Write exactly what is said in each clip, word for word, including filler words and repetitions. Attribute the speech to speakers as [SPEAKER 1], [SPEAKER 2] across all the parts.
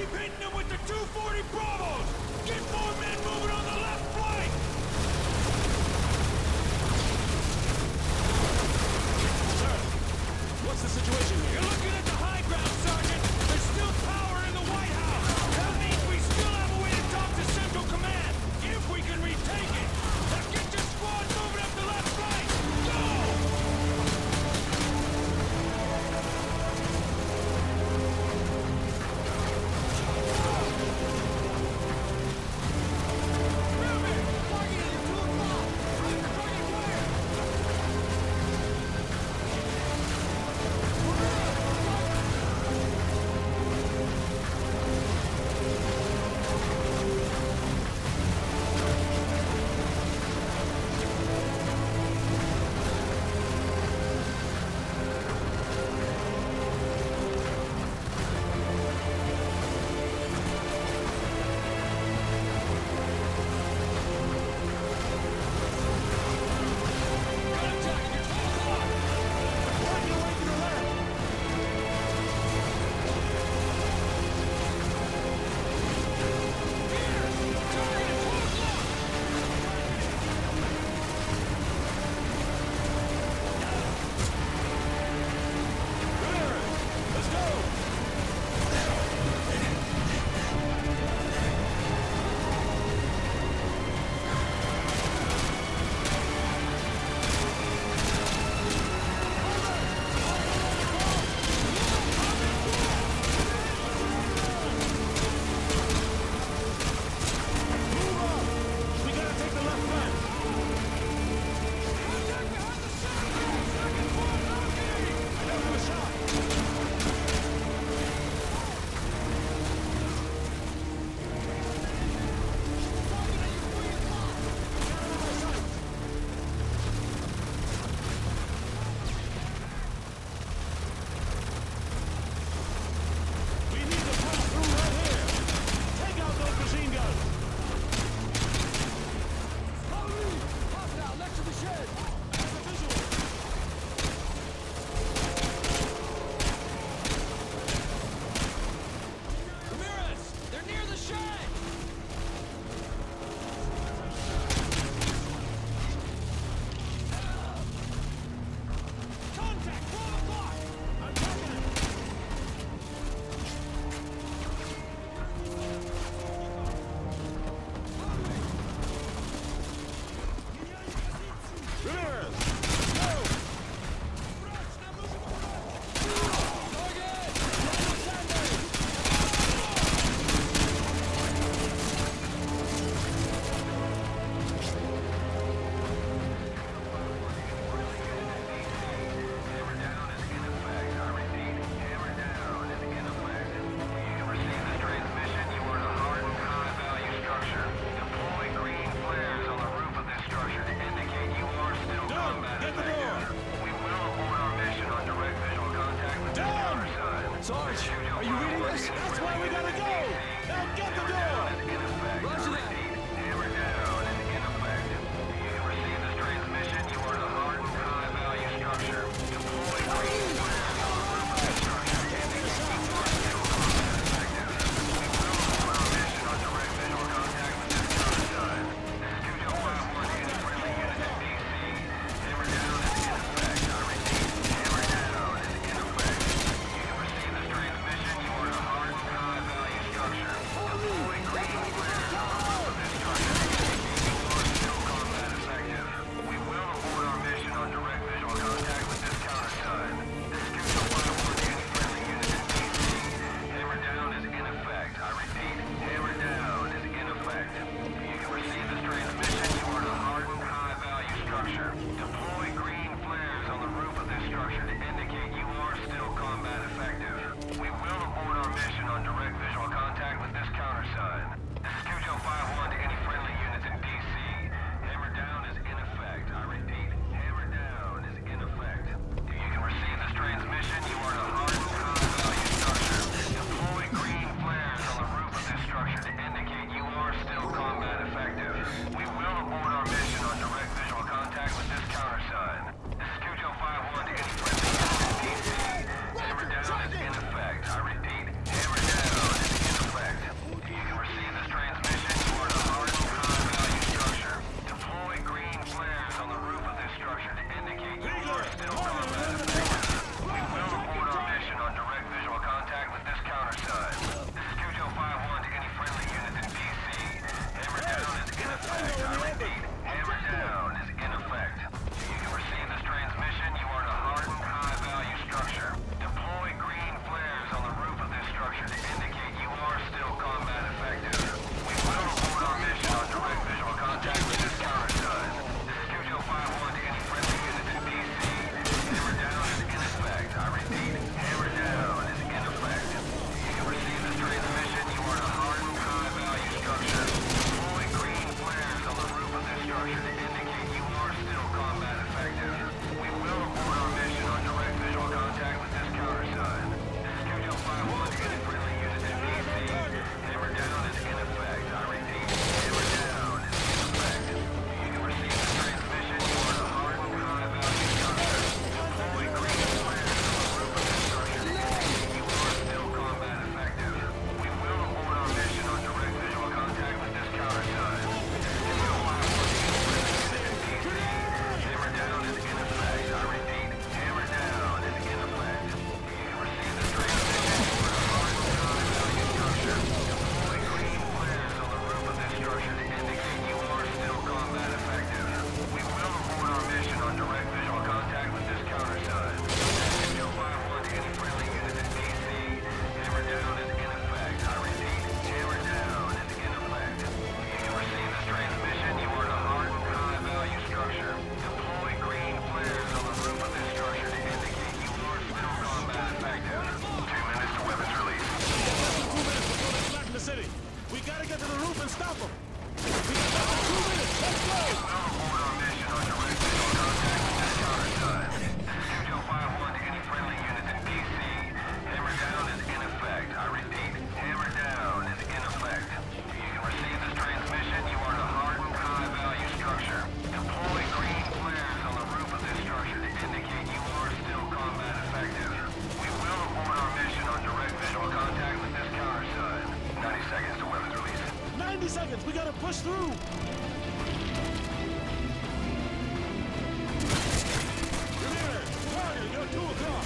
[SPEAKER 1] Keep hitting them with the two forty Bravos! Get more men moving on the left flank! Sir, what's the situation here? You're looking at the high ground, Sergeant! There's still power in the White House! That means we still have a way to talk to Central Command, if we can retake it! Now get your squad moving up the left flank! Go! gotta get to the roof and stop them. We got less than two minutes. Let's go.
[SPEAKER 2] Report our mission on direct visual contact with this counter-side. two two five one to any friendly units in D C. Hammer down is in effect. I repeat, hammer down is in effect. If you can receive this transmission, you are in a hardened, high-value structure. Deploy green flares on the roof of this structure to indicate you are still combat effective. We will report our mission on direct visual contact with this counter-side. ninety seconds to weapons release.
[SPEAKER 1] ninety seconds. We gotta push through. Ramirez, target, you're two o'clock.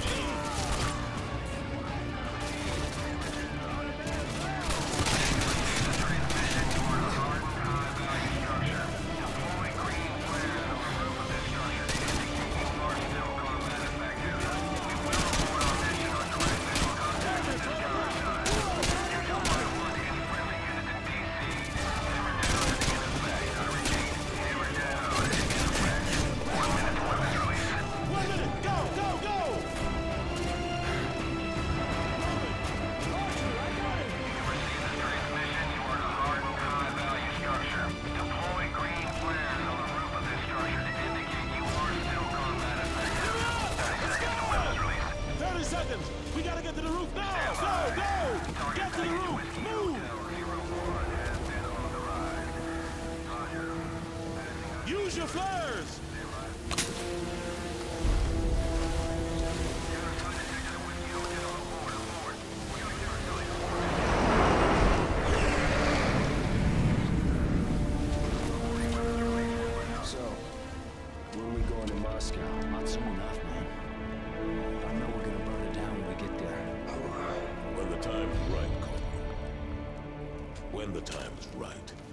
[SPEAKER 1] We gotta get to the roof now! Go, go! Get to the roof! Move! Use your flares!
[SPEAKER 3] So, when are we going to Moscow?
[SPEAKER 4] Not soon enough, man. I know we're gonna burn it down when we get there.
[SPEAKER 5] When the time is right, Corporal. When the time is right.